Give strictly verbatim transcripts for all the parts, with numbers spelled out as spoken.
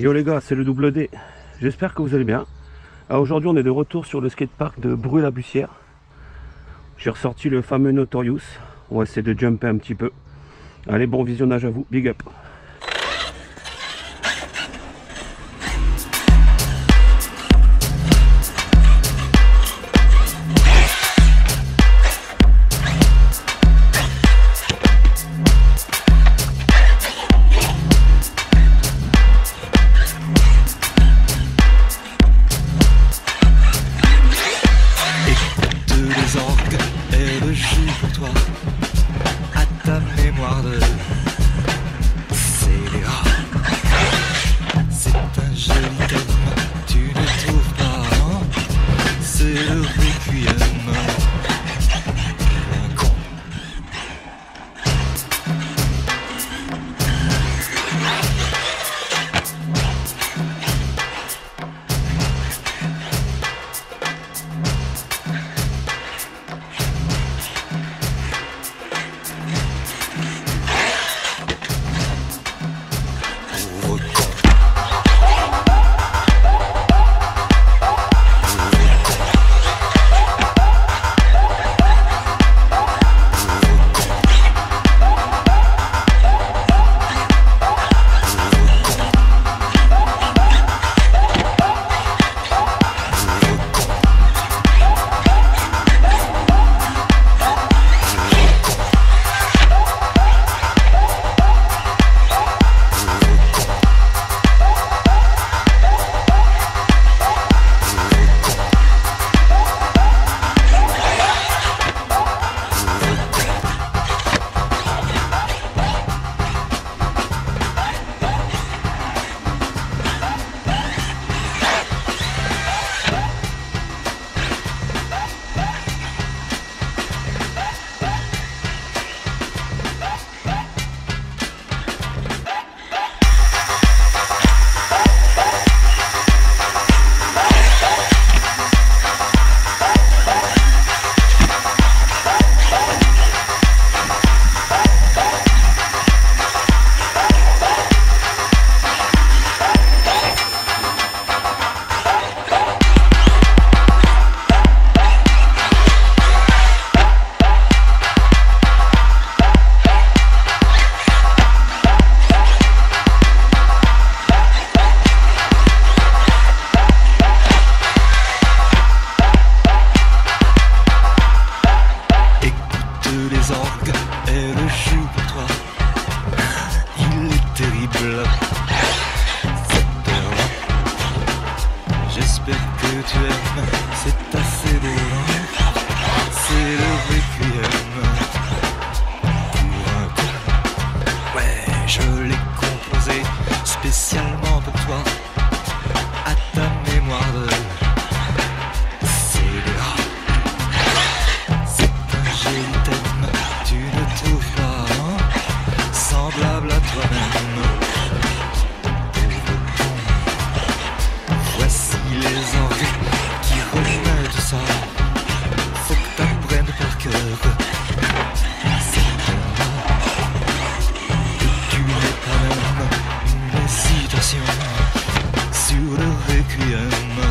Yo les gars, c'est le double D. J'espère que vous allez bien. Aujourd'hui, on est de retour sur le skatepark de Brushless. J'ai ressorti le fameux Notorious. On va essayer de jumper un petit peu. Allez, bon visionnage à vous. Big up. Sur le Requiem.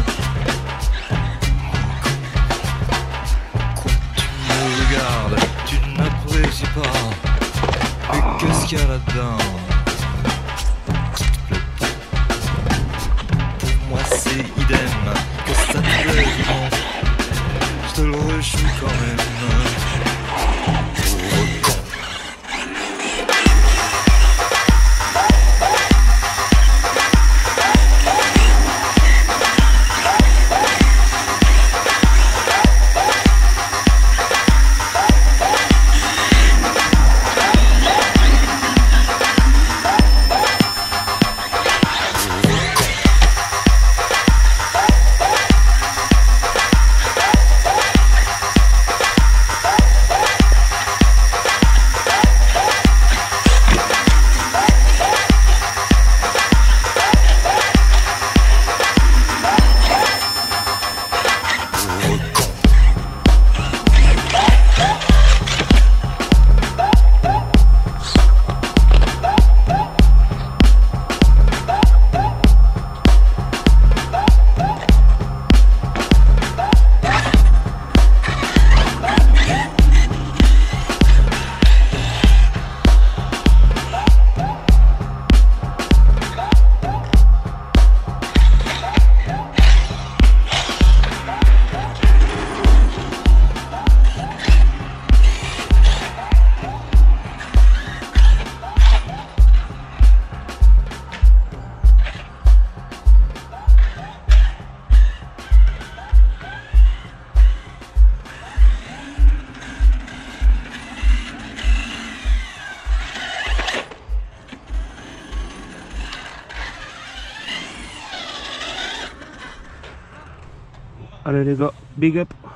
Quoi, tu me regardes, tu n'apprécies pas. Mais qu'est-ce qu'il y a là-dedans qui te plaît pas? Pour moi c'est idem, que ça te plaît du bon, je te le rejoue quand même. Allez les gars, big up.